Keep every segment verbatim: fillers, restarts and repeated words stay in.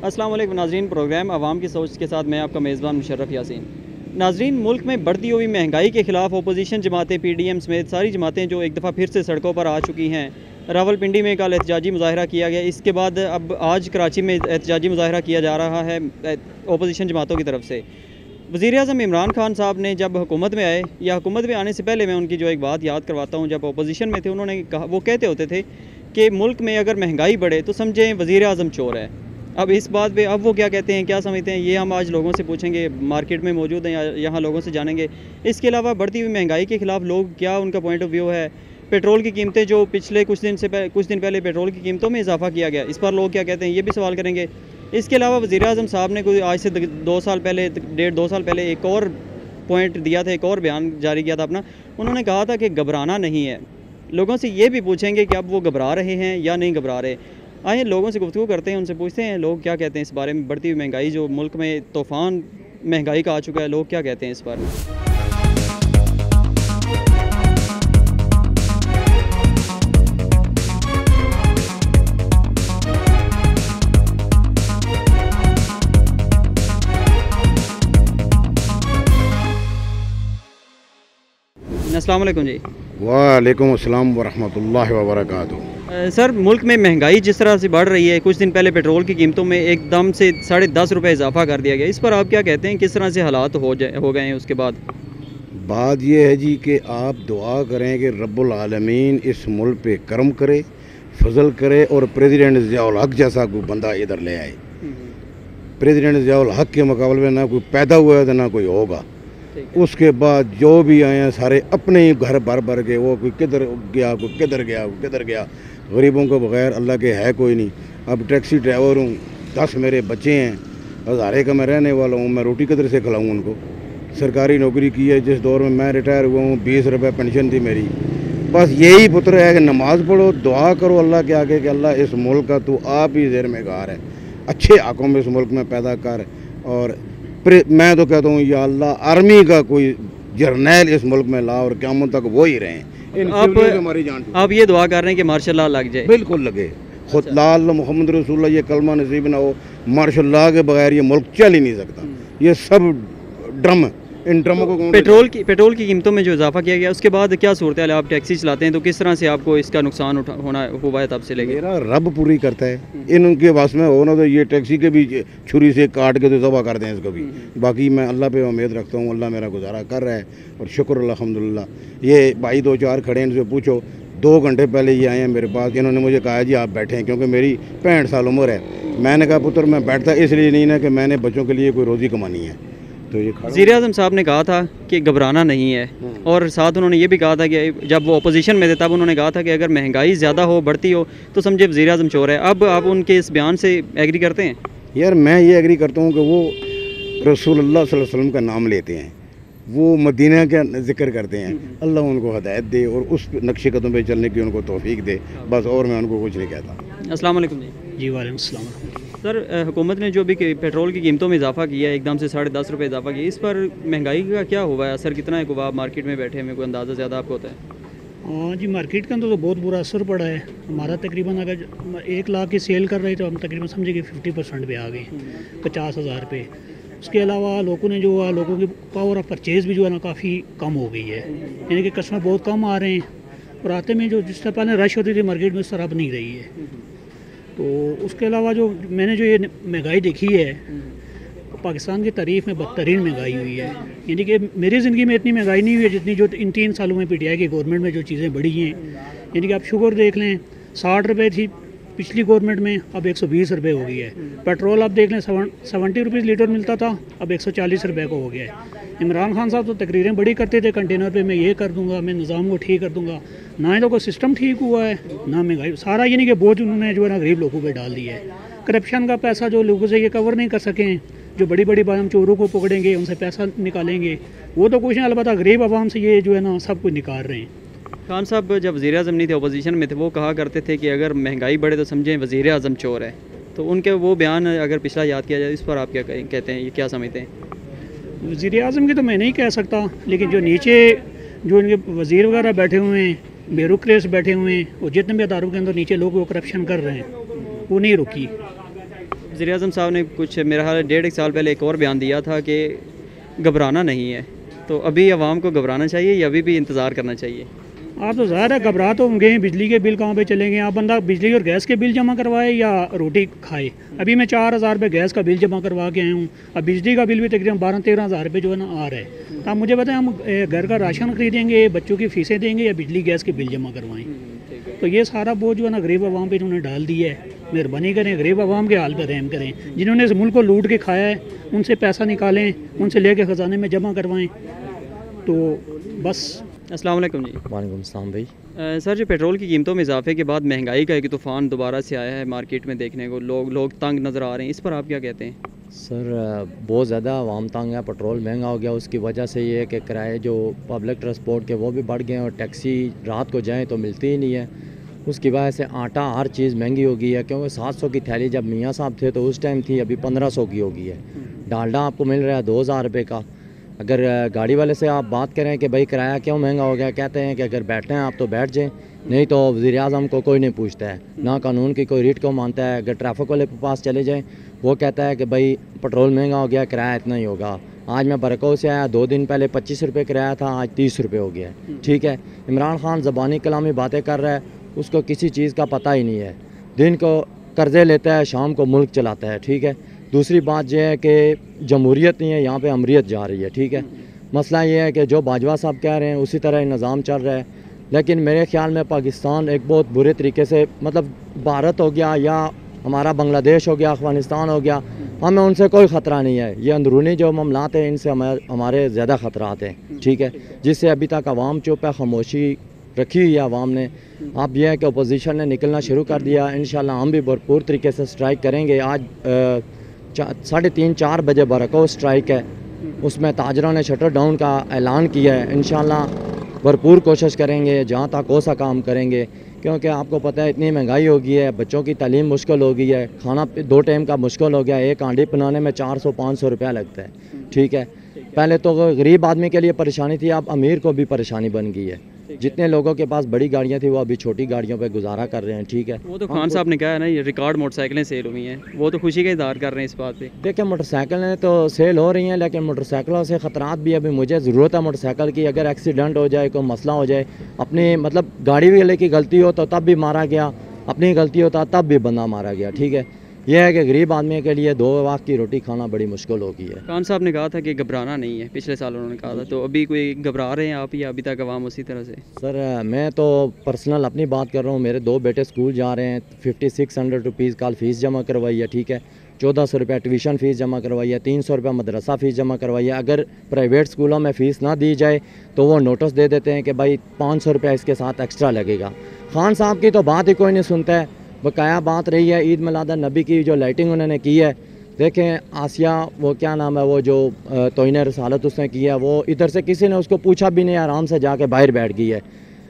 अस्सलाम वालेकुम नाज़रीन, प्रोग्राम आवाम की सोच के साथ मैं आपका मेज़बान मुशर्रफ यासीन। नाज़रीन, मुल्क में बढ़ती हुई महंगाई के ख़िलाफ़ अपोजिशन जमातें, पी डी एम समेत सारी जमातें जो एक दफ़ा फिर से सड़कों पर आ चुकी हैं। रावलपिंडी में कल एहतजाजी मुज़ाहरा किया गया, इसके बाद अब आज कराची में एहतजाजी मुज़ाहरा किया जा रहा है अपोजिशन जमातों की तरफ से। वज़ीर-ए-आज़म इमरान खान साहब ने जब हुकूमत में आए, या हुकूमत में आने से पहले मैं उनकी जो एक बात याद करवाता हूँ, जब अपोजिशन में थे उन्होंने कहा, वो कहते होते थे कि मुल्क में अगर महंगाई बढ़े तो समझें वज़ीर-ए-आज़म चोर है। अब इस बात पे अब वो क्या कहते हैं, क्या समझते हैं, ये हम आज लोगों से पूछेंगे, मार्केट में मौजूद हैं या यहाँ लोगों से जानेंगे। इसके अलावा बढ़ती हुई महंगाई के ख़िलाफ़ लोग क्या उनका पॉइंट ऑफ व्यू है। पेट्रोल की कीमतें जो पिछले कुछ दिन से कुछ दिन पहले पेट्रोल की कीमतों में इजाफा किया गया, इस पर लोग क्या कहते हैं, ये भी सवाल करेंगे। इसके अलावा वज़ीर-ए-आज़म साहब ने कोई आज से दो साल पहले डेढ़ दो साल पहले एक और पॉइंट दिया था, एक और बयान जारी किया था अपना। उन्होंने कहा था कि घबराना नहीं है। लोगों से ये भी पूछेंगे कि अब वो घबरा रहे हैं या नहीं घबरा रहे। आइए लोगों से गुफ्तगू करते हैं, उनसे पूछते हैं लोग क्या कहते हैं इस बारे में। बढ़ती हुई महंगाई जो मुल्क में तूफ़ान महंगाई का आ चुका है, लोग क्या कहते हैं इस बारे में। अस्सलाम वालेकुम जी। वालेकुम अस्सलाम वरहमतुल्लाहि वबरकातुहू। सर, मुल्क में महंगाई जिस तरह से बढ़ रही है, कुछ दिन पहले पेट्रोल की कीमतों में एकदम से साढ़े दस रुपये इजाफा कर दिया गया, इस पर आप क्या कहते हैं, किस तरह से हालात हो जाए हो गए हैं उसके बाद। बात यह है जी कि आप दुआ करें कि रब्बुल आलमीन इस मुल्क पे करम करे, फजल करे और प्रेसिडेंट ज़ियाउल हक जैसा कोई बंदा इधर ले आए। प्रेसिडेंट ज़ियाउल हक के मुकाबले में ना कोई पैदा हुआ है तो ना कोई होगा। उसके बाद जो भी आए हैं सारे अपने ही घर भर भर के, वो कोई किधर गया, कोई किधर गया, कोई किधर गया। गरीबों को बगैर अल्लाह के है कोई नहीं। अब टैक्सी ड्राइवर हूँ, दस मेरे बच्चे हैं, हज़ारे का मैं रहने वाला हूँ, मैं रोटी किधर से खिलाऊँ उनको। सरकारी नौकरी की है, जिस दौर में मैं रिटायर हुआ हूँ बीस रुपये पेंशन थी मेरी। बस यही पुत्र है कि नमाज़ पढ़ो, दुआ करो अल्लाह के आगे कि अल्लाह इस मुल्क का तू आप ही ज़ेर में गार है, अच्छे आँखों में इस मुल्क में पैदा कर। और मैं तो कहता हूँ या अल्लाह आर्मी का कोई जर्नैल इस मुल्क में ला और क़यामत तक वो ही रहें। आप, हमारी जान आप ये दुआ कर रहे हैं कि मार्शल लॉ लग जाए। बिल्कुल लगे। खुद लाल मोहम्मद रसूलुल्लाह ये कलमा नसीब ना हो, मार्शल लॉ के बगैर ये मुल्क चल ही नहीं सकता। ये सब ड्रम, इन ड्रमों को पेट्रोल की पेट्रोल की कीमतों में जो इजाफा किया गया, उसके बाद क्या सूरत है। आप टैक्सी चलाते हैं तो किस तरह से आपको इसका नुकसान उठा होना हुआ है तब से लेके। मेरा रब पूरी करता है, इन उनके वास में हो ना तो ये टैक्सी के भी छुरी से काट के तो ज़बह कर दें इसको भी। बाकी मैं अल्लाह पे उम्मीद रखता हूँ, अल्लाह मेरा गुजारा कर रहा है और शुक्र अल्हम्दुलिल्लाह। ये भाई दो चार खड़े हैं, इनसे पूछो, दो घंटे पहले ये आए हैं मेरे पास। इन्होंने मुझे कहा जी आप बैठे हैं, क्योंकि मेरी पैंठ साल उम्र है। मैंने कहा पुत्र मैं बैठता इसलिए नहीं ना कि मैंने बच्चों के लिए कोई रोज़ी कमानी है। तो ये वज़ीर-ए-आज़म साहब ने कहा था कि घबराना नहीं है, और साथ उन्होंने ये भी कहा था कि जब वो अपोजिशन में थे तब उन्होंने कहा था कि अगर महंगाई ज़्यादा हो, बढ़ती हो तो समझे वज़ीर-ए-आज़म चोर है। अब आप उनके इस बयान से एग्री करते हैं? यार मैं ये एग्री करता हूँ कि वो रसूलुल्लाह सल्लल्लाहु अलैहि वसल्लम का नाम लेते हैं, वो मदीना का जिक्र करते हैं। अल्लाह उनको हिदायत दे और उस नक्शे कदम पे चलने की उनको तौफीक दे, बस। और मैं उनको कुछ नहीं कहता। अस्सलाम वालेकुम जी। जी वालेकुम अस्सलाम। सर, हुकूमत ने जो भी पेट्रोल की कीमतों में इजाफा किया है, एकदम से साढ़े दस रुपये इजाफा किया, इस पर महंगाई का क्या हुआ है, असर कितना है? को आप मार्केट में बैठे हैं, कोई अंदाज़ा ज़्यादा आपको होता है? हाँ जी, मार्केट का तो बहुत बुरा असर पड़ा है। हमारा तकरीबन अगर एक लाख की सेल कर रहे तो हम तकरीबन समझे कि फिफ्टी परसेंट पे आ गए, पचास हज़ार रुपये। उसके अलावा लोगों ने जो लोगों की पावर ऑफ परचेज़ भी जो है ना काफ़ी कम हो गई है, यानी कि कस्टमर बहुत कम आ रहे हैं और आते में जो जिस तरह पहले रश होती थी मार्केट में उस तरह अब नहीं रही है। तो उसके अलावा जो मैंने जो ये महंगाई देखी है, पाकिस्तान की तारीफ़ में बदतरीन महंगाई हुई है। यानी कि मेरी ज़िंदगी में इतनी महंगाई नहीं हुई है जितनी जो इन तीन सालों में पीटीआई की गवर्नमेंट में जो चीज़ें बढ़ी हैं। यानी कि आप शुगर देख लें, साठ रुपये थी पिछली गवर्नमेंट में, अब एक सौ बीस रुपये हो गई है। पेट्रोल आप देख लें, सेवन सेवेंटी रुपीज़ लीटर मिलता था, अब एक सौ चालीस रुपये को हो गया है। इमरान खान साहब तो तकरीरें बड़ी करते थे कंटेनर पे, मैं ये कर दूंगा, मैं निज़ाम को ठीक कर दूंगा। ना ही तो कोई सिस्टम ठीक हुआ है, ना महंगाई, सारा ये नहीं कि बोझ उन्होंने जो है ना गरीब लोगों पे डाल दिया है। करप्शन का पैसा जो लोगों से ये कवर नहीं कर सके, जो बड़ी बड़ी बात हम चोरों को पकड़ेंगे, उनसे पैसा निकालेंगे, वो तो कुछ नहीं, अलबत्ता गरीब आवाम से ये जो है ना सब कुछ निकाल रहे हैं। खान साहब जब वज़ीर-ए-आज़म नहीं थे, अपोजिशन में थे, वो कहा करते थे कि अगर महंगाई बढ़े तो समझें वज़ीर-ए-आज़म चोर है। तो उनके वो बयान अगर पिछला याद किया जाए, इस पर आप क्या कहते हैं, ये क्या समझते हैं? वज़ीर-ए-आज़म की तो मैं नहीं कह सकता, लेकिन जो नीचे जो इनके वज़ीर वगैरह बैठे हुए हैं, ब्यूरोक्रेट्स बैठे हुए हैं, और जितने भी अदारों के अंदर नीचे लोग वो करप्शन कर रहे हैं, वो नहीं रुकी। वज़ीर-ए-आज़म साहब ने कुछ मेरा ख्याल है डेढ़ एक साल पहले एक और बयान दिया था कि घबराना नहीं है, तो अभी आवाम को घबराना चाहिए या अभी भी इंतज़ार करना चाहिए? आप तो ज़ाहिर है घबरा तो होंगे, बिजली के बिल कहाँ पे चलेंगे। आप बंदा बिजली और गैस के बिल जमा करवाए या रोटी खाए। अभी मैं चार हज़ार रुपये गैस का बिल जमा करवा के आया हूँ, अब बिजली का बिल भी तकरीबन बारह तेरह हज़ार रुपये जो है ना आ रहा है। तो आप मुझे बताएं, हम ए, घर का राशन खरीदेंगे, बच्चों की फ़ीसें देंगे या बिजली गैस के बिल जमा करवाएँ? तो ये सारा बोझ जो है ना गरीब आवाम पे इन्होंने डाल दिया है। मेहरबानी करें, गरीब आवाम के हाल पर रहम करें। जिन्होंने इस मुल्क को लूट के खाया है उनसे पैसा निकालें, उनसे लेके ख़जाने में जमा करवाएँ। तो बस। अस्सलाम वालेकुम जी। वालेकुम सलाम भाई। अ, सर जो पेट्रोल की कीमतों में इजाफे के बाद महंगाई का एक तूफ़ान दोबारा से आया है मार्केट में देखने को, लोग लोग तंग नज़र आ रहे हैं, इस पर आप क्या कहते हैं? सर बहुत ज़्यादा आवाम तंग है, पेट्रोल महंगा हो गया, उसकी वजह से ये है कि किराए जो पब्लिक ट्रांसपोर्ट के वो भी बढ़ गए हैं और टैक्सी रात को जाएँ तो मिलती ही नहीं है। उसकी वजह से आटा हर चीज़ महंगी हो गई है, क्योंकि सात सौ की थैली जब मियाँ साहब थे तो उस टाइम थी, अभी पंद्रह सौ की हो गई है। डालडा आपको मिल रहा है दो हज़ार रुपये का। अगर गाड़ी वाले से आप बात करें कि भाई किराया क्यों महंगा हो गया, कहते हैं कि अगर बैठना है आप तो बैठ जाएं, नहीं तो वज़ीर-ए-आज़म को कोई नहीं पूछता है, ना कानून की कोई रीट को मानता है। अगर ट्रैफिक वाले के पास चले जाएं वो कहता है कि भाई पेट्रोल महंगा हो गया, किराया इतना ही होगा। आज मैं बरको से आया, दो दिन पहले पच्चीस रुपये किराया था, आज तीस रुपये हो गया है। ठीक है, इमरान खान ज़बानी कलामी बातें कर रहा है, उसको किसी चीज़ का पता ही नहीं है। दिन को कर्ज़े लेता है, शाम को मुल्क चलाता है। ठीक है, दूसरी बात यह है कि जमहूरियत नहीं है, यहाँ पे अमरीत जा रही है। ठीक है, मसला ये है कि जो बाजवा साहब कह रहे हैं उसी तरह निज़ाम चल रहा है। लेकिन मेरे ख्याल में पाकिस्तान एक बहुत बुरे तरीके से, मतलब भारत हो गया या हमारा बांग्लादेश हो गया, अफ़गानिस्तान हो गया, हमें उनसे कोई ख़तरा नहीं है। ये अंदरूनी जो मामलात हैं इनसे हमारे ज़्यादा ख़तरात हैं। ठीक है, जिससे अभी तक आवाम चुप है, खामोशी रखी हुई है आवाम ने। अब यह है कि अपोजिशन ने निकलना शुरू कर दिया। इंशाल्लाह हम भी भरपूर तरीके से स्ट्राइक करेंगे। आज साढ़े तीन चार बजे बरको स्ट्राइक है, उसमें ताजरों ने शटर डाउन का ऐलान किया है। इंशाल्लाह भरपूर कोशिश करेंगे, जहाँ तक हो सका हम करेंगे, क्योंकि आपको पता है इतनी महंगाई हो गई है, बच्चों की तालीम मुश्किल हो गई है, खाना दो टाइम का मुश्किल हो गया, एक आंडी बनाने में चार सौ पाँच सौ रुपया लगता है। ठीक है, पहले तो गरीब आदमी के लिए परेशानी थी, अब अमीर को भी परेशानी बन गई है। जितने लोगों के पास बड़ी गाड़ियाँ थी वो अभी छोटी गाड़ियों पे गुजारा कर रहे हैं। ठीक है, वो तो खान साहब ने कहा है ना, ये रिकॉर्ड मोटरसाइकिलें सेल हुई हैं, वो तो खुशी का इज़हार कर रहे हैं इस बात पे। देखिए, मोटरसाइकिलें तो सेल हो रही हैं, लेकिन मोटरसाइकिलों से ख़तरात भी। अभी मुझे ज़रूरत है मोटरसाइकिल की, अगर एक्सीडेंट हो जाए, कोई मसला हो जाए, अपनी मतलब गाड़ी वाले की गलती हो तो तब भी मारा गया, अपनी गलती होता तब भी बंदा मारा गया। ठीक है, यह है कि गरीब आदमी के लिए दो वक्त की रोटी खाना बड़ी मुश्किल हो गई है। खान साहब ने कहा था कि घबराना नहीं है, पिछले साल उन्होंने कहा था, तो अभी कोई घबरा रहे हैं आप या अभी तक आवाम उसी तरह से? सर मैं तो पर्सनल अपनी बात कर रहा हूँ, मेरे दो बेटे स्कूल जा रहे हैं, फिफ्टी सिक्स हंड्रेड रुपीज़ कल फ़ीस जमा करवाई है। ठीक है, चौदह सौ रुपया ट्यूशन फ़ीस जमा करवाई है, तीन सौ रुपया मदरसा फ़ीस जमा करवाई है। अगर प्राइवेट स्कूलों में फ़ीस ना दी जाए तो वो नोटिस दे देते हैं कि भाई पाँच सौ रुपया इसके साथ एक्स्ट्रा लगेगा। खान साहब की तो बात ही कोई नहीं सुनता है। बकाया बात रही है ईद मिलाद नबी की, जो लाइटिंग उन्होंने की है, देखें आसिया वो क्या नाम है वो जो तोइने रसालत उसने की है, वो इधर से किसी ने उसको पूछा भी नहीं, आराम से जाके बाहर बैठ गई है।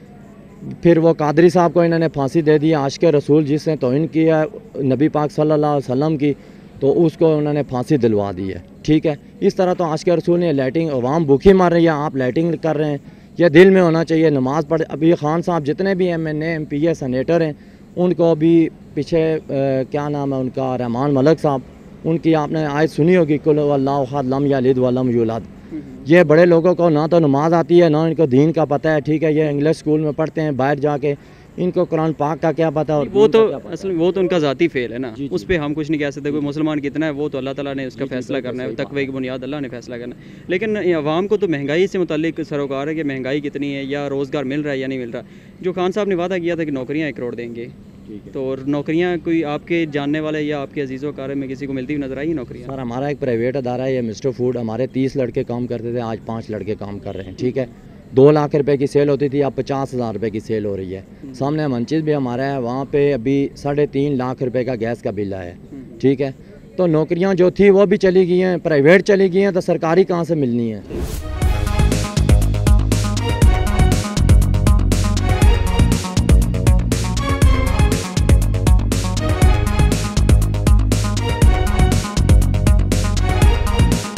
फिर वो कादरी साहब को इन्होंने फांसी दे दी, आशिक रसूल जिसने तोइन किया नबी पाक सल्लल्लाहु अलैहि वसल्लम की, तो उसको उन्होंने फांसी दिलवा दी है। ठीक है, इस तरह तो आशिक रसूल ने लाइटिंग, अवाम भूखी मार रही है, आप लाइटिंग कर रहे हैं। यह दिल में होना चाहिए, नमाज पढ़। अभी खान साहब जितने भी M N A M P A senator हैं, उनको अभी पीछे आ, क्या नाम है उनका, रहमान मलिक साहब, उनकी आपने आयत सुनी होगी, कुल अल्लाहु अहद लम यलिद व लम यूलद। ये बड़े लोगों को ना तो नमाज आती है, ना इनको दीन का पता है। ठीक है, ये इंग्लिश स्कूल में पढ़ते हैं, बाहर जाके इनको कुरान पाक का क्या पता। और वो तो असल वो तो उनका ज़ाती फेल है ना, जी, जी। उस पर हम कुछ नहीं कह सकते। कोई मुसलमान कितना है वो तो अल्लाह ताला ने उसका फ़ैसला करना है, तकवे की बुनियाद अल्लाह ने फ़ैसला करना है। लेकिन आवाम को तो महंगाई से मुताल्लिक सरोकार है कि महंगाई कितनी है या रोज़गार मिल रहा है या नहीं मिल रहा। जो खान साहब ने वादा किया था कि नौकरियाँ एक करोड़ देंगे, तो और नौकरियाँ कोई आपके जानने वाले या आपके अजीज़ों कार में किसी को मिलती हुई नजर आई नौकरियाँ? सर हमारा एक प्राइवेट अदारा है, ये मिस्टर फूड, हमारे तीस लड़के काम करते थे, आज पाँच लड़के काम कर रहे हैं। ठीक है, दो लाख रुपए की सेल होती थी, अब पचास हज़ार रुपये की सेल हो रही है। सामने मंचिस भी हमारा है, वहाँ पे अभी साढ़े तीन लाख रुपए का गैस का बिल आया है। ठीक है, तो नौकरियाँ जो थी वो भी चली गई हैं, प्राइवेट चली गई हैं, तो सरकारी कहाँ से मिलनी है?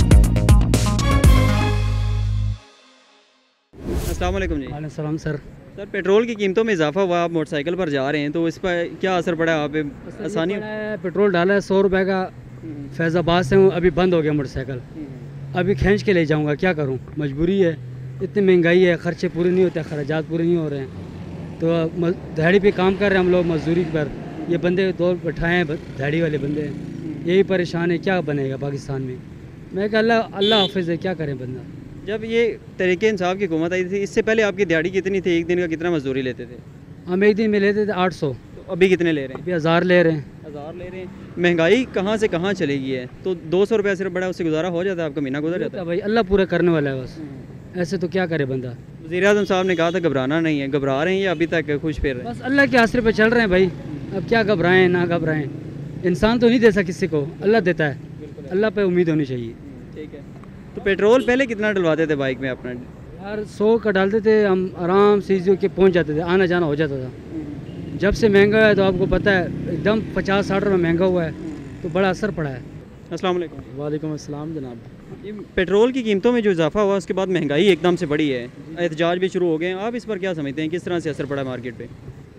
अस्सलाम वालेकुम जी। वालेकुम सलाम सर। सर पेट्रोल की कीमतों में इजाफा हुआ, आप मोटरसाइकिल पर जा रहे हैं तो इस पर क्या असर पड़ा है? आप पे आसानी पेट्रोल डाला है सौ रुपये का, फैज़ाबाद से हूँ, अभी बंद हो गया मोटरसाइकिल, अभी खींच के ले जाऊँगा, क्या करूँ, मजबूरी है, इतनी महंगाई है, खर्चे पूरे नहीं होते, खर्चात पूरे नहीं हो रहे हैं। तो दिहाड़ी पे काम कर रहे हैं हम लोग मजदूरी पर, ये बंदे दो बैठाए हैं दिहाड़ी वाले बंदे हैं, यही परेशान है, क्या बनेगा पाकिस्तान में। मैं कहा अल्लाह अल्लाह हाफिज़ है, क्या करें बंदा। जब ये तहरीक इंसाफ की हुकूमत आई थी, इससे पहले आपकी दिहाड़ी कितनी थी? एक दिन का कितना मजदूरी लेते थे? हम एक दिन में लेते थे आठ सौ, तो अभी कितने ले रहे हैं? अभी हज़ार ले रहे हैं। हज़ार ले रहे हैं। महंगाई कहाँ से कहाँ चली गई है, तो दो सौ रुपया सिर्फ बड़ा उससे गुजारा हो जाता है, आपका महीना गुजर जाता है भाई, अल्लाह पूरा करने वाला है बस, ऐसे तो क्या करे बंदा। वज़ीर आज़म साहब ने कहा था घबराना नहीं है, घबरा रहे हैं या अभी तक खुश फिर रहे हैं? बस अल्लाह के आसरे पे चल रहे हैं भाई, अब क्या घबराएं ना घबराएं, इंसान तो नहीं दे सकता किसी को, अल्लाह देता है, अल्लाह पे उम्मीद होनी चाहिए। ठीक है। तो पेट्रोल पहले कितना डलवाते थे बाइक में अपना? यार सौ का डालते थे हम, आराम से इजी के पहुंच जाते थे, आना जाना हो जाता था। जब से महंगा है तो आपको पता है एकदम पचास साठ रुपये महंगा हुआ है, तो बड़ा असर पड़ा है। अस्सलाम वालेकुम। वालेकुम अस्सलाम जनाब। ये पेट्रोल की कीमतों में जो इजाफा हुआ उसके बाद महंगाई एकदम से बढ़ी है, एहतजाज भी शुरू हो गए हैं, आप इस पर क्या समझते हैं, किस तरह से असर पड़ा मार्केट पे?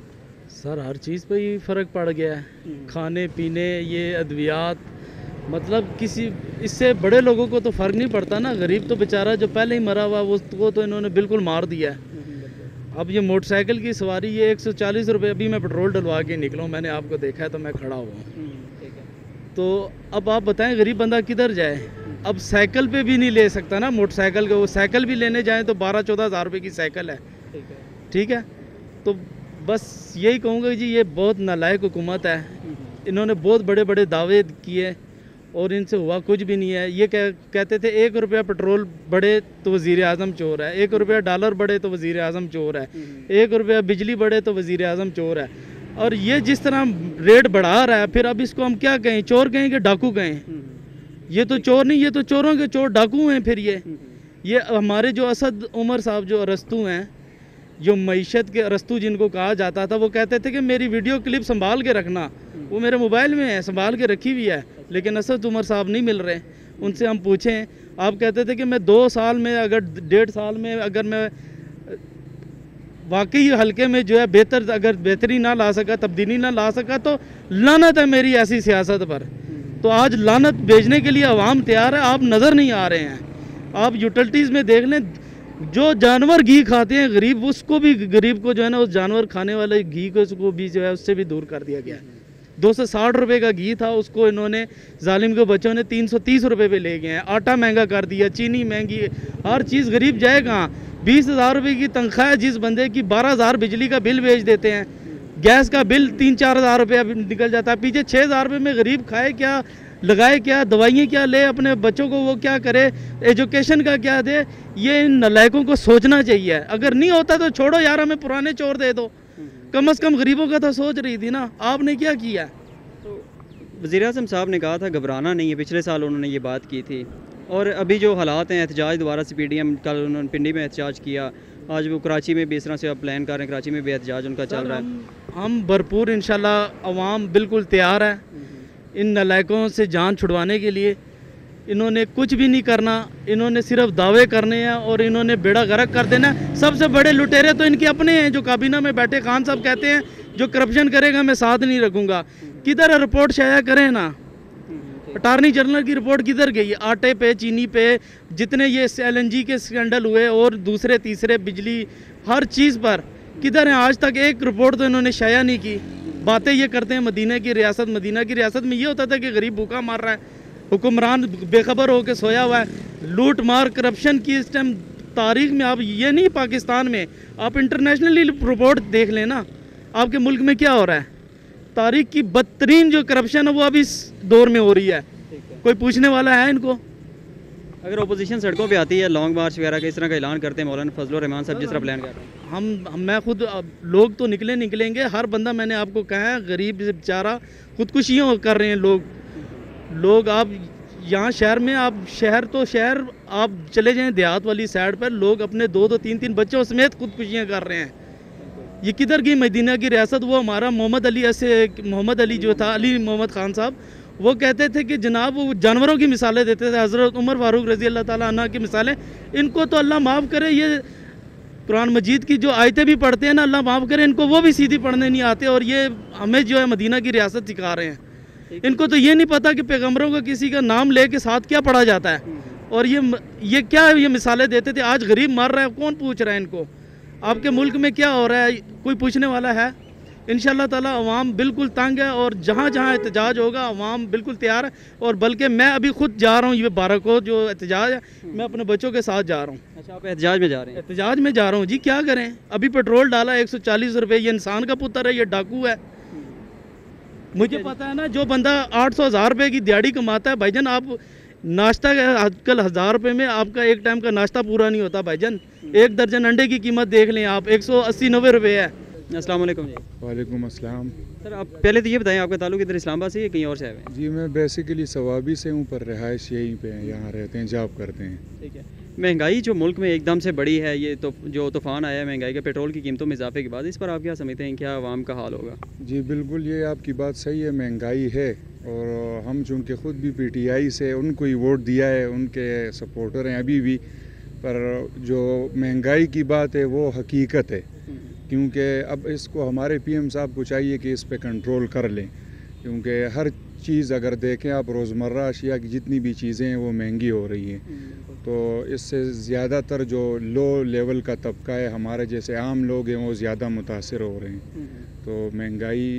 सर हर चीज़ पे ही फ़र्क पड़ गया है, खाने पीने, ये अद्वियात, मतलब किसी इससे बड़े लोगों को तो फ़र्क नहीं पड़ता ना, गरीब तो बेचारा जो पहले ही मरा हुआ वो उसको तो इन्होंने बिल्कुल मार दिया है। अब ये मोटरसाइकिल की सवारी ये एक सौ चालीस रुपये, अभी मैं पेट्रोल डलवा के निकला हूँ, मैंने आपको देखा है तो मैं खड़ा हुआ। तो अब आप बताएं गरीब बंदा किधर जाए? अब साइकिल पे भी नहीं ले सकता ना मोटरसाइकिल को, वो साइकिल भी लेने जाएँ तो बारह चौदह हज़ार रुपये की साइकिल है। ठीक है, तो बस यही कहूँगा जी ये बहुत नालायक हुकूमत है, इन्होंने बहुत बड़े बड़े दावे किए और इनसे हुआ कुछ भी नहीं है। ये कह कहते थे एक रुपया पेट्रोल बढ़े तो वज़ीर आज़म चोर है, एक रुपया डॉलर बढ़े तो वज़ीर आज़म चोर है, एक रुपया बिजली बढ़े तो वज़ीर आज़म चोर है। और ये जिस तरह रेट बढ़ा रहा है, फिर अब इसको हम क्या कहें, चोर कहें कि डाकू कहें? ये तो चोर नहीं, ये तो चोरों के चोर डाकू हैं। फिर ये ये हमारे जो असद उमर साहब जो अरस्तू हैं, जो मईशत के अरस्तू जिनको कहा जाता था, वो कहते थे कि मेरी वीडियो क्लिप संभाल के रखना, वो मेरे मोबाइल में है, संभाल के रखी हुई है, लेकिन असद उमर साहब नहीं मिल रहे। उनसे हम पूछें, आप कहते थे कि मैं दो साल में, अगर डेढ़ साल में अगर मैं वाकई हल्के में जो है बेहतर अगर बेहतरी ना ला सका, तब्दीली ना ला सका, तो लानत है मेरी ऐसी सियासत पर। तो आज लानत भेजने के लिए अवाम तैयार है, आप नज़र नहीं आ रहे हैं। आप यूटिलिटीज़ में देख लें, जो जानवर घी खाते हैं गरीब, उसको भी, गरीब को जो है ना उस जानवर खाने वाले घी को उसको भी जो है उससे भी दूर कर दिया गया है। दो सौ साठ रुपये का घी था, उसको इन्होंने जालिम के बच्चों ने तीन सौ तीस रुपये पे ले गए हैं। आटा महंगा कर दिया, चीनी महंगी, हर चीज़, गरीब जाए कहाँ? बीस हज़ार रुपये की तनख्वाह है जिस बंदे की, बारह हज़ार बिजली का बिल भेज देते हैं, गैस का बिल तीन चार हज़ार रुपया निकल जाता है पीछे। छः हज़ार रुपये में गरीब खाए क्या, लगाए क्या, दवाइयाँ क्या ले, अपने बच्चों को वो क्या करे, एजुकेशन का क्या दे? ये इन नलायकों को सोचना चाहिए। अगर नहीं होता तो छोड़ो यार, हमें पुराने चोर दे दो, कम से कम गरीबों का तो सोच रही थी ना, आपने क्या किया? तो वज़ीर आज़म साहब ने कहा था घबराना नहीं है, पिछले साल उन्होंने ये बात की थी, और अभी जो हालात हैं, एहतजाज दोबारा से पी डी एम, कल उन्होंने पिंडी में एहतजाज किया, आज वो कराची में भी इस तरह से आप प्लान कर रहे हैं, कराची में भी एहतजाज उनका चल रहा है। हम, हम भरपूर इंशाल्लाह अवाम बिल्कुल तैयार है इन नलायकों से जान छुड़वाने के लिए। इन्होंने कुछ भी नहीं करना, इन्होंने सिर्फ दावे करने हैं और इन्होंने बेड़ा गर्क कर देना। सबसे बड़े लुटेरे तो इनके अपने हैं जो काबीना में बैठे। खान साहब कहते हैं जो करप्शन करेगा मैं साथ नहीं रखूँगा। किधर है रिपोर्ट? शाया करें ना, अटारनी जनरल की रिपोर्ट किधर गई? आटे पे, चीनी पे, जितने ये एल एन जी के स्कैंडल हुए और दूसरे तीसरे बिजली, हर चीज़ पर किधर हैं? आज तक एक रिपोर्ट तो इन्होंने शाया नहीं की। बातें ये करते हैं मदीना की रियासत, मदीना की रियासत में ये होता था कि गरीब भूखा मार रहा है, हुक्मरान बेखबर होकर सोया हुआ है। लूट मार, करप्शन की इस टाइम तारीख में, आप ये नहीं पाकिस्तान में, आप इंटरनेशनली रिपोर्ट देख लें ना, आपके मुल्क में क्या हो रहा है। तारीख की बदतरीन जो करप्शन है वो अभी इस दौर में हो रही है। कोई पूछने वाला है इनको? अगर ओपोजिशन सड़कों पे आती है, लॉन्ग मार्च वगैरह का इस तरह का ऐलान करते हैं मौलाना फजल रहमान साहब जिस तरह प्लान कर रहे हैं, हम, हम मैं खुद, लोग तो निकले निकलेंगे, हर बंदा, मैंने आपको कहा है, गरीब बेचारा खुदकुशियाँ कर रहे हैं लोग लोग आप यहाँ शहर में, आप शहर तो शहर आप चले जाएं देहात वाली साइड पर, लोग अपने दो दो तीन तीन बच्चों समेत खुदकुशियाँ कर रहे हैं। ये किधर गई मदीना की रियासत? वो हमारा मोहम्मद अली, ऐसे मोहम्मद अली जो था, अली मोहम्मद खान साहब, वो कहते थे कि जनाब वो जानवरों की मिसालें देते थे, हज़रत उमर फारूक रज़ी अल्लाह ताला अन्हु की मिसालें। इनको तो अल्लाह माफ़ करे, ये कुरान मजीद की जो आयतें भी पढ़ते हैं ना, अल्लाह माफ़ करे, इनको वो भी सीधी पढ़ने नहीं आते, और ये हमें जो है मदीना की रियासत सिखा रहे हैं। इनको तो ये नहीं पता कि पैगम्बरों का किसी का नाम ले के साथ क्या पढ़ा जाता है, और ये ये क्या ये मिसालें देते थे। आज गरीब मर रहा है, कौन पूछ रहा है इनको? आपके मुल्क में क्या हो रहा है, कोई पूछने वाला है? इंशाअल्लाह ताला अवाम बिल्कुल तंग है, और जहाँ जहाँ एहतजाज होगा अवाम बिल्कुल तैयार है। और बल्कि मैं अभी खुद जा रहा हूँ, ये बारह को जो एहतजाज है, मैं अपने बच्चों के साथ जा रहा हूँ। अच्छा, आप एहतजाज में जा रहे हैं? एहतजाज में जा रहा हूँ जी, क्या करें? अभी पेट्रोल डाला एक सौ चालीस रुपये, ये इंसान का पुत्र है, ये डाकू है। मुझे पता है ना, जो बंदा आठ सौ हज़ार रुपये की दिहाड़ी कमाता है भाईजान, आप नाश्ता आजकल हज़ार रुपये में आपका एक टाइम का नाश्ता पूरा नहीं होता भाईजान। एक दर्जन अंडे की कीमत देख लें आप, एक सौ अस्सी नब्बे रुपये है। अस्सलाम वालेकुम जी। वालेकुम अस्सलाम। सर, आप पहले तो ये बताएं, आपका ताल्लुक इधर इस्लामाबाद से या कहीं और से आए हुए हैं? जी मैं बेसिकली सवाबी से हूँ, पर रहाइश यहीं पे है, यहाँ रहते हैं, जॉब करते हैं। ठीक है। महंगाई जो मुल्क में एकदम से बढ़ी है, ये तो जो तूफ़ान आया है महंगाई का, पेट्रोल की कीमतों में इजाफे के बाद, इस पर आप क्या समझते हैं, क्या आवाम का हाल होगा? जी बिल्कुल, ये आपकी बात सही है, महंगाई है, और हम चूँकि ख़ुद भी पीटीआई से उनको ही वोट दिया है, उनके सपोर्टर हैं अभी भी, पर जो महंगाई की बात है वो हकीकत है। क्योंकि अब इसको हमारे पीएम साहब को चाहिए कि इस पे कंट्रोल कर लें, क्योंकि हर चीज़ अगर देखें आप, रोज़मर्रा अशिया की जितनी भी चीज़ें हैं वो महंगी हो रही हैं। तो इससे ज़्यादातर जो लो लेवल का तबका है, हमारे जैसे आम लोग हैं, वो ज़्यादा मुतासिर हो रहे हैं। तो महंगाई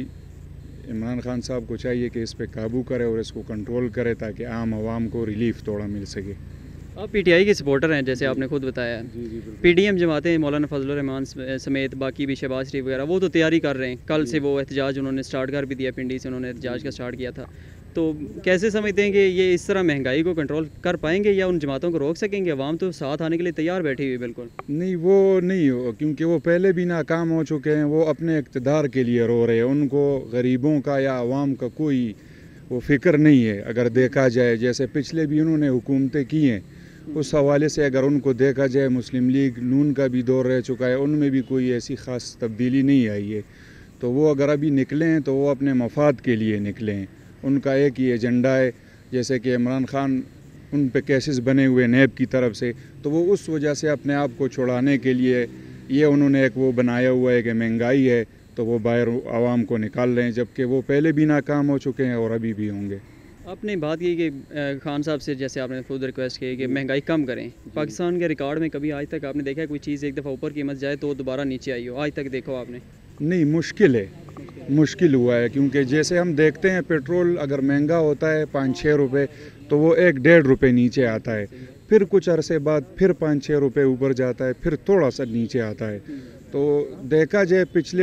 इमरान खान साहब को चाहिए कि इस पे काबू करे और इसको कंट्रोल करे, ताकि आम आवाम को रिलीफ थोड़ा मिल सके। आप पीटीआई के सपोर्टर हैं, जैसे आपने खुद बताया। पीडीएम जमातें, मौलाना फजल रहमान समेत बाकी भी, शहबाज शरीफ वगैरह, वो तो तैयारी कर रहे हैं। कल से वो एहतजाज उन्होंने स्टार्ट कर भी दिया, पिंडी से उन्होंने एहतजाज का स्टार्ट किया था। तो कैसे समझते हैं कि ये इस तरह महंगाई को कंट्रोल कर पाएंगे, या उन जमातों को रोक सकेंगे? अवाम तो साथ आने के लिए तैयार बैठी हुई बिल्कुल। नहीं, वो नहीं हो, क्योंकि वो पहले भी नाकाम हो चुके हैं। वो अपने इक़्तिदार के लिए रो रहे हैं, उनको गरीबों का या अवाम का कोई वो फ़िक्र नहीं है। अगर देखा जाए, जैसे पिछले भी उन्होंने हुकूमतें की हैं, उस हवाले से अगर उनको देखा जाए, मुस्लिम लीग नून का भी दौर रह चुका है, उनमें भी कोई ऐसी ख़ास तब्दीली नहीं आई है। तो वो अगर अभी निकले हैं तो वो अपने मफाद के लिए निकले हैं, उनका एक ही एजेंडा है। जैसे कि इमरान खान, उन पे केसेस बने हुए नैब की तरफ से, तो वो उस वजह से अपने आप को छुड़ाने के लिए ये उन्होंने एक वो बनाया हुआ है कि महंगाई है, तो वो बाहर आवाम को निकाल रहे हैं, जबकि वो पहले भी नाकाम हो चुके हैं और अभी भी होंगे। आपने बात की कि खान साहब से, जैसे आपने खुद रिक्वेस्ट की कि महंगाई कम करें। पाकिस्तान के रिकॉर्ड में कभी आज तक आपने देखा है कोई चीज़ एक दफ़ा ऊपर कीमत जाए तो दोबारा नीचे आई हो? आज तक देखो आपने? नहीं, मुश्किल है, मुश्किल हुआ है। क्योंकि जैसे हम देखते हैं, पेट्रोल अगर महंगा होता है पाँच छः रुपये, तो वो एक डेढ़ रुपये नीचे आता है, फिर कुछ अरसे बाद फिर पाँच छः रुपये ऊपर जाता है, फिर थोड़ा सा नीचे आता है। तो देखा जाए, पिछले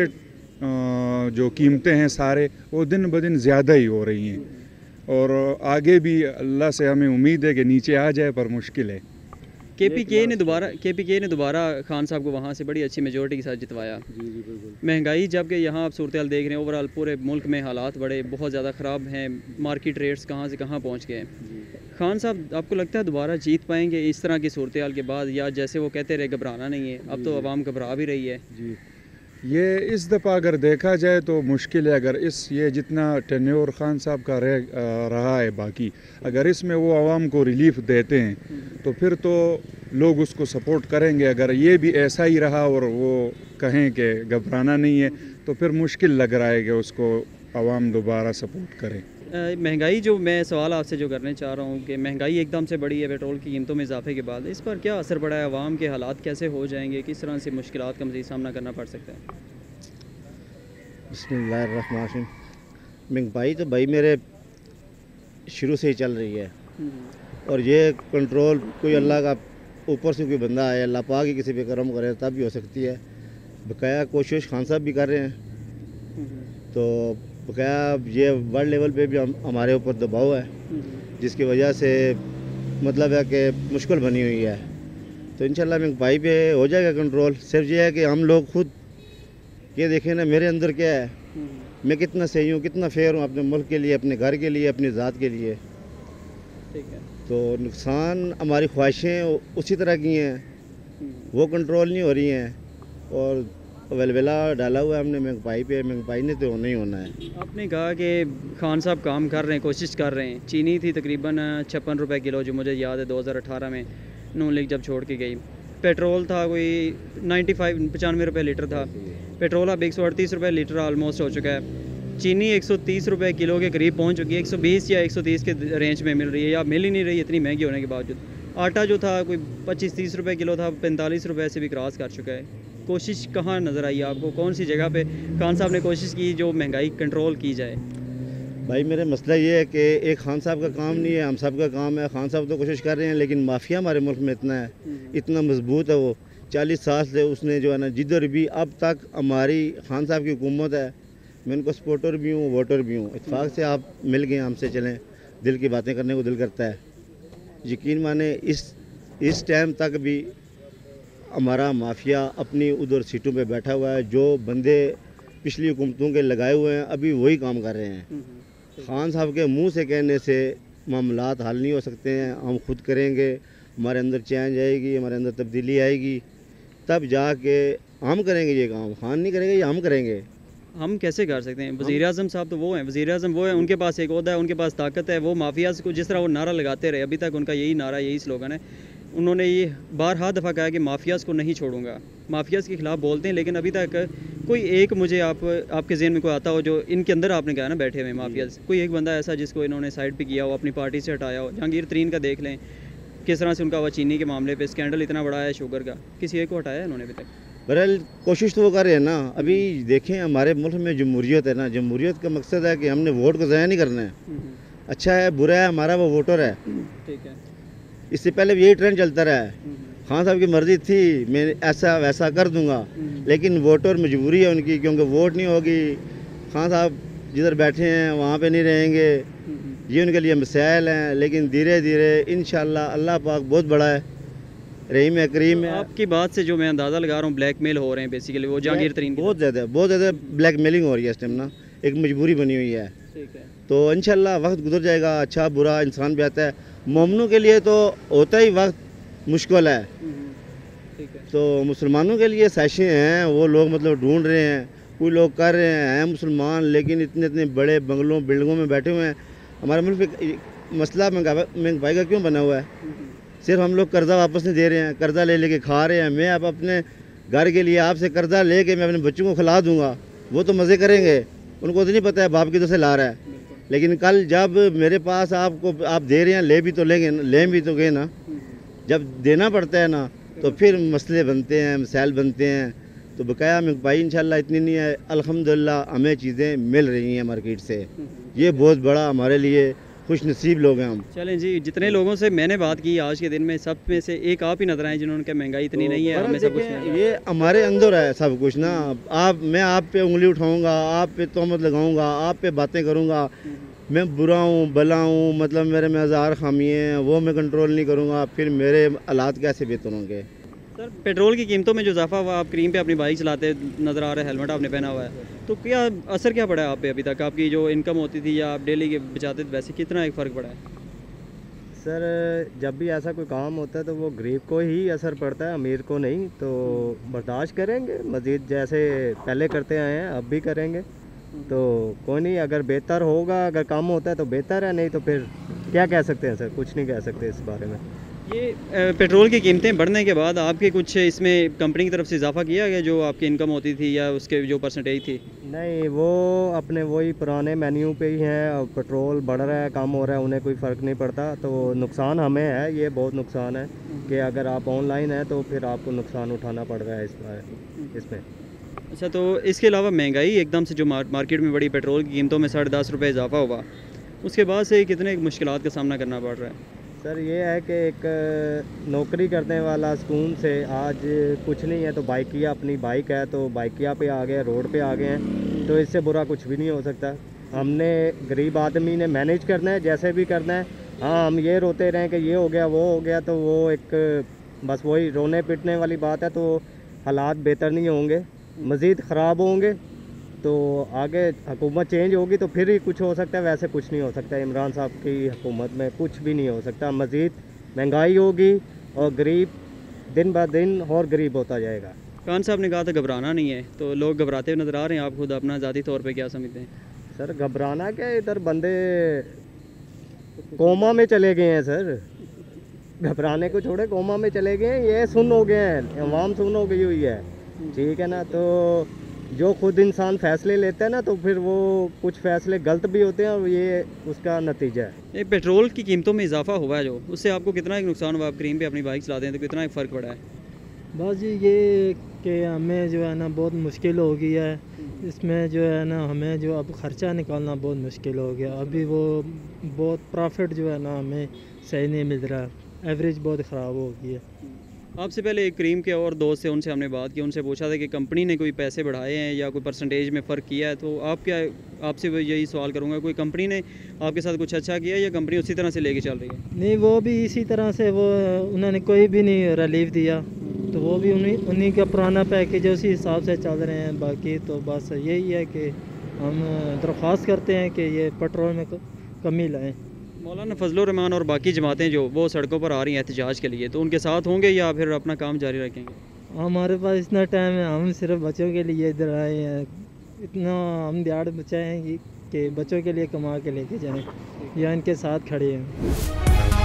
जो कीमतें हैं सारे, वो दिन ब दिन ज़्यादा ही हो रही हैं, और आगे भी अल्लाह से हमें उम्मीद है कि नीचे आ जाए, पर मुश्किल है। के पी के ने दोबारा के पी के ने दोबारा खान साहब को वहाँ से बड़ी अच्छी मेजोरिटी के साथ जितवाया। जी जी बिल्कुल। महंगाई, जबकि यहाँ आप सूरत हाल देख रहे हैं, ओवरऑल पूरे मुल्क में हालात बड़े बहुत ज़्यादा ख़राब हैं, मार्केट रेट्स कहाँ से कहाँ पहुँच गए हैं। खान साहब, आपको लगता है दोबारा जीत पाएंगे इस तरह की सूरत हाल के बाद, या जैसे वो कहते रहे घबराना नहीं है, अब तो आवाम घबरा भी रही है? जी, ये इस दफ़ा अगर देखा जाए तो मुश्किल है। अगर इस ये जितना टेन्योर खान साहब का रह रहा है, बाकी अगर इसमें वो आवाम को रिलीफ देते हैं तो फिर तो लोग उसको सपोर्ट करेंगे। अगर ये भी ऐसा ही रहा और वो कहें कि घबराना नहीं है, तो फिर मुश्किल लग रहा है कि उसको आवाम दोबारा सपोर्ट करें। महंगाई, जो मैं सवाल आपसे जो करने चाह रहा हूँ कि महंगाई एकदम से बढ़ी है पेट्रोल की कीमतों में इजाफे के बाद, इस पर क्या असर पड़ा है? आवाम के हालात कैसे हो जाएंगे? किस तरह से मुश्किलात का मज़ीद सामना करना पड़ सकता है? बिस्मिल्लाहिर्रहमानिर्रहीम। महंगाई तो भाई मेरे शुरू से ही चल रही है, और ये कंट्रोल कोई अल्लाह का ऊपर से कोई बंदा आए, अल्लाह पाक ही किसी पे करम करे तब भी हो सकती है। बकाया कोशिश खान साहब भी कर रहे हैं, तो बकाया ये वर्ल्ड लेवल पे भी हम हमारे ऊपर दबाव है, जिसकी वजह से मतलब है कि मुश्किल बनी हुई है। तो इंशाल्लाह महंगाई पे हो जाएगा कंट्रोल। सिर्फ ये है कि हम लोग खुद ये देखें ना, मेरे अंदर क्या है, मैं कितना सही हूँ, कितना फेयर हूँ अपने मुल्क के लिए, अपने घर के लिए, अपनी ज़ात के लिए। ठीक है। तो नुकसान हमारी ख्वाहिशें उसी तरह की हैं, वो कंट्रोल नहीं हो रही हैं, और वेलवेला डाला हुआ है हमने महंगाई पे। महंगाई ने तो होना ही होना है। आपने कहा कि खान साहब काम कर रहे हैं, कोशिश कर रहे हैं। चीनी थी तकरीबन छप्पन रुपए किलो, जो मुझे याद है दो हज़ार अठारह में नून लीग जब छोड़ के गई। पेट्रोल था कोई नाइन्टी फाइव पचानवे रुपये लीटर था, पेट्रोल अब एक सौ अड़तीस रुपये लीटर ऑलमोस्ट हो चुका है। चीनी एक सौ तीस रुपये किलो के करीब पहुंच चुकी है, एक सौ बीस या एक सौ तीस के रेंज में मिल रही है या मिल ही नहीं रही इतनी महंगी होने के बावजूद। आटा जो था कोई पच्चीस तीस रुपये किलो था, पैंतालीस रुपये से भी क्रॉस कर चुका है। कोशिश कहाँ नज़र आई आपको, कौन सी जगह पे खान साहब ने कोशिश की जो महंगाई कंट्रोल की जाए? भाई मेरा मसला ये है कि एक खान साहब का काम नहीं है, हम सब का काम है। खान साहब तो कोशिश कर रहे हैं, लेकिन माफिया हमारे मुल्क में इतना है, इतना मजबूत है, वो चालीस साल से उसने जो है ना जिधर भी अब तक हमारी खान साहब की हुकूमत है। मैं उनको सपोर्टर भी हूँ, वोटर भी हूँ। इत्तेफाक से आप मिल गए, हमसे चलें, दिल की बातें करने को दिल करता है। यकीन माने इस इस टाइम तक भी हमारा माफिया अपनी उधर सीटों पे बैठा हुआ है। जो बंदे पिछली हुकूमतों के लगाए हुए हैं अभी वही काम कर रहे हैं। खान साहब के मुंह से कहने से मामलात हल नहीं हो सकते हैं। हम खुद करेंगे, हमारे अंदर चेंज आएगी, हमारे अंदर तब्दीली आएगी, तब जाके हम करेंगे ये काम। खान नहीं करेंगे, ये हम करेंगे। हम कैसे कर सकते हैं? वज़ीर आज़म साहब तो वो हैं, वज़ीर आज़म वो हैं, उनके पास एक ओहदा है, उनके पास ताकत है। वो माफिया को जिस तरह वो नारा लगाते रहे, अभी तक उनका यही नारा, यही स्लोगन है। उन्होंने ये बारहा दफ़ा कहा कि माफियाज़ को नहीं छोड़ूंगा। माफियाज़ के ख़िलाफ़ बोलते हैं, लेकिन अभी तक कोई एक मुझे आप आपके ज़हन में कोई आता हो जो इनके अंदर आपने कहा ना बैठे हुए माफियाज़, कोई एक बंदा ऐसा जिसको इन्होंने साइड पे किया हो, अपनी पार्टी से हटाया हो? जहांगीर तरीन का देख लें, किस तरह से उनका वह चीनी के मामले पे स्कैंडल इतना बड़ा है, शुगर का, किसी एक को हटाया इन्होंने अभी तक? बहरहाल कोशिश तो वो कर रहे हैं ना। अभी देखें हमारे मुल्क में जमहूरियत है ना, जमहूरियत का मकसद है कि हमने वोट को ज़ाया नहीं करना है। अच्छा है बुरा है, हमारा वो वोटर है। ठीक है, इससे पहले भी यही ट्रेंड चलता रहा है। खान साहब की मर्ज़ी थी, मैं ऐसा वैसा कर दूंगा, लेकिन वोटर मजबूरी है उनकी, क्योंकि वोट नहीं होगी। खान साहब जिधर बैठे हैं वहाँ पे नहीं रहेंगे, ये उनके लिए मसाइल हैं। लेकिन धीरे धीरे इंशाअल्लाह अल्लाह पाक बहुत बड़ा है, रहीम है, करीम है। आपकी बात से जो मैं अंदाज़ा लगा रहा हूँ ब्लैकमेल हो रहे हैं बेसिकली, वो जहांगीर तरीन की बहुत ज़्यादा बहुत ज़्यादा ब्लैकमेलिंग हो रही है इस टाइम ना, एक मजबूरी बनी हुई है। ठीक है, तो इंशाल्लाह वक्त गुजर जाएगा। अच्छा बुरा इंसान भी आता है, मोमनों के लिए तो होता ही वक्त मुश्किल है। ठीक है, तो मुसलमानों के लिए साजिशें हैं, वो लोग मतलब ढूंढ रहे हैं। कोई लोग कर रहे हैं हैं मुसलमान, लेकिन इतने इतने बड़े बंगलों बिल्डिंगों में बैठे हुए हैं। हमारे मुल्क में मसला महंगाई का क्यों बना हुआ है? सिर्फ हम लोग कर्जा वापस नहीं दे रहे हैं, कर्जा ले लेके खा रहे हैं। मैं अब अपने घर के लिए आपसे कर्जा लेके मैं अपने बच्चों को खिला दूंगा, वो तो मज़े करेंगे, उनको तो नहीं पता है बाप किधर से ला रहा है। लेकिन कल जब मेरे पास आपको आप दे रहे हैं, ले भी तो लेंगे, लें भी तो गए ना। जब देना पड़ता है ना तो फिर मसले बनते हैं, मसाइल बनते हैं। तो बकाया महंगाई इंशाल्लाह इतनी नहीं है, अल्हम्दुलिल्लाह हमें चीज़ें मिल रही हैं मार्केट से। ये बहुत बड़ा हमारे लिए खुश नसीब लोग हैं हम। चलें जी, जितने लोगों से मैंने बात की आज के दिन में, सब में से एक आप ही नजर आए जिन्होंने कहा महंगाई इतनी नहीं है, हमें सब कुछ मिल रहा है। ये हमारे अंदर है सब कुछ ना। आप मैं आप पे उंगली उठाऊंगा, आप पे तोहमत लगाऊंगा, आप पे बातें करूंगा, मैं बुरा हूँ भला हूँ, मतलब मेरे में हज़ार खामियाँ हैं, वो मैं कंट्रोल नहीं करूँगा, फिर मेरे हालात कैसे बेहतर होंगे? सर, पेट्रोल की कीमतों में जो इजाफा हुआ, आप क्रीम पे अपनी बाइक चलाते नज़र आ रहे हैं, हेलमेट आपने पहना हुआ है, तो क्या असर क्या पड़ा है आप पे अभी तक? आपकी जो इनकम होती थी या आप डेली के बचाते थे, वैसे कितना एक फ़र्क पड़ा है? सर जब भी ऐसा कोई काम होता है तो वो गरीब को ही असर पड़ता है, अमीर को नहीं। तो बर्दाश्त करेंगे, मज़ीद जैसे पहले करते आए हैं अब भी करेंगे। तो कोई नहीं, अगर बेहतर होगा, अगर काम होता है तो बेहतर है, नहीं तो फिर क्या कह सकते हैं सर, कुछ नहीं कह सकते इस बारे में। ये अ, पेट्रोल की कीमतें बढ़ने के बाद आपके कुछ इसमें कंपनी की तरफ से इजाफा किया गया जो आपकी इनकम होती थी या उसके जो परसेंटेज थी? नहीं, वो अपने वही पुराने मेन्यू पे ही हैं। और पेट्रोल बढ़ रहा है, कम हो रहा है, उन्हें कोई फ़र्क नहीं पड़ता। तो नुकसान हमें है, ये बहुत नुकसान है कि अगर आप ऑनलाइन हैं तो फिर आपको नुकसान उठाना पड़ रहा है इस बार इसमें। अच्छा, तो इसके अलावा महंगाई एकदम से जो मार्केट में बड़ी, पेट्रोल की कीमतों में साढ़े दस रुपये इजाफा हुआ, उसके बाद से कितने मुश्किलात का सामना करना पड़ रहा है? सर ये है कि एक नौकरी करने वाला सुकून से आज कुछ नहीं है, तो बाइकिया अपनी बाइक है तो बाइकिया पे आ गए, रोड पे आ गए हैं, तो इससे बुरा कुछ भी नहीं हो सकता। हमने गरीब आदमी ने मैनेज करना है, जैसे भी करना है। हाँ, हम ये रोते रहें कि ये हो गया वो हो गया, तो वो एक बस वही रोने पिटने वाली बात है। तो हालात बेहतर नहीं होंगे, मज़ीद ख़राब होंगे। तो आगे हुकूमत चेंज होगी तो फिर ही कुछ हो सकता है, वैसे कुछ नहीं हो सकता। इमरान साहब की हुकूमत में कुछ भी नहीं हो सकता। मज़ीद महंगाई होगी और गरीब दिन ब दिन और गरीब होता जाएगा। खान साहब ने कहा था घबराना नहीं है, तो लोग घबराते हुए नज़र आ रहे हैं। आप खुद अपना ज़ाती तौर पे क्या समझते हैं? सर घबराना क्या, इधर बंदे कोमा में चले गए हैं सर। घबराने को छोड़े कोमा में चले गए हैं, ये सुन हो गए हैं, अवाम सुन हो गई हुई है, ठीक है ना। तो जो खुद इंसान फैसले लेता है ना तो फिर वो कुछ फैसले गलत भी होते हैं और ये उसका नतीजा है। ये पेट्रोल की कीमतों में इजाफा हुआ है जो, उससे आपको कितना एक नुकसान हुआ? आप क्रीम पे अपनी बाइक चलाते हैं तो कितना एक फ़र्क पड़ा है? बस जी ये कि हमें जो है ना बहुत मुश्किल हो गई है, इसमें जो है ना हमें जो अब ख़र्चा निकालना बहुत मुश्किल हो गया। अभी वो बहुत प्रॉफिट जो है ना हमें सही नहीं मिल रहा, एवरेज बहुत ख़राब हो गई है। आपसे पहले एक क्रीम के और दोस्त से उनसे हमने बात की, उनसे पूछा था कि कंपनी ने कोई पैसे बढ़ाए हैं या कोई परसेंटेज में फ़र्क किया है, तो आप क्या, आपसे यही सवाल करूँगा, कोई कंपनी ने आपके साथ कुछ अच्छा किया या कंपनी उसी तरह से लेके चल रही है? नहीं, वो भी इसी तरह से, वो उन्होंने कोई भी नहीं रिलीफ दिया, तो वो भी उन्हीं उन्हीं का पुराना पैकेज है, उसी हिसाब से चल रहे हैं। बाकी तो बस यही है कि हम दरख्वास्त करते हैं कि ये पेट्रोल में कमी लाएँ। मौलाना फजलुर रहमान और बाकी जमातें जो वो सड़कों पर आ रही हैं एहतजाज के लिए, तो उनके साथ होंगे या फिर अपना काम जारी रखेंगे? हमारे पास इतना टाइम है, हम सिर्फ बच्चों के लिए इधर आए हैं, इतना हम दिहाड़ बचाएँ कि बच्चों के लिए कमा के लेके जाएँ या इनके साथ खड़े हैं।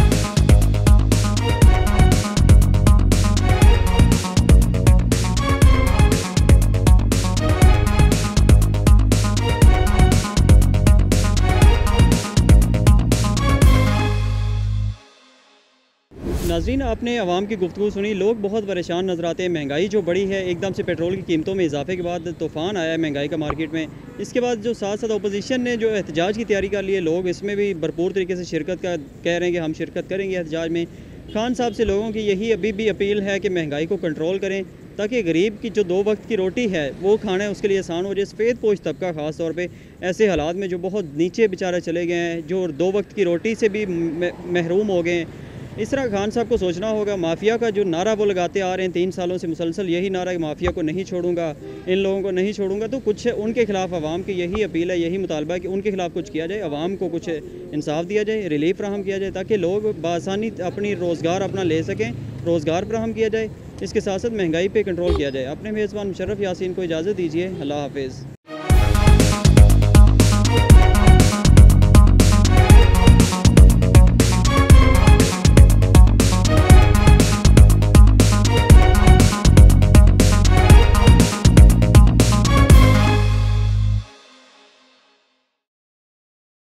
नाज़रीन, आपने आवाम की गुफ्तगू सुनी, लोग बहुत परेशान नज़र आते हैं। महंगाई जो बढ़ी है, एकदम से पेट्रोल की कीमतों में इजाफे के बाद तूफ़ान आया है महंगाई का मार्केट में। इसके बाद जो साथ साथ अपोजिशन ने जो एहतजाज की तैयारी कर ली है, लोग इसमें भी भरपूर तरीके से शिरकत का कह रहे हैं कि हम शिरकत करेंगे एहतजाज में। खान साहब से लोगों की यही अभी भी अपील है कि महंगाई को कंट्रोल करें, ताकि गरीब की जो दो वक्त की रोटी है वो खाना उसके लिए आसान हो जाए। सफ़ेद पोश तबका ख़ास तौर पे ऐसे हालात में जो बहुत नीचे बेचारे चले गए हैं, जो दो वक्त की रोटी से भी महरूम हो गए हैं, इस तरह खान साहब को सोचना होगा। माफिया का जो नारा वो लगाते आ रहे हैं तीन सालों से मुसलसल, यही नारा कि माफिया को नहीं छोड़ूंगा, इन लोगों को नहीं छोड़ूंगा, तो कुछ उनके खिलाफ आवाम की यही अपील है, यही मुतालबा है कि उनके खिलाफ कुछ किया जाए, आवाम को कुछ इंसाफ दिया जाए, रिलीफ फराहम किया जाए, ताकि लोग बआसानी अपनी रोज़गार अपना ले सकें, रोज़गार फराहम किया जाए। इसके साथ साथ महंगाई पर कंट्रोल किया जाए। अपने मेज़बान मुशर्रफ यासीन को इजाज़त दीजिए। अल्लाह हाफिज़।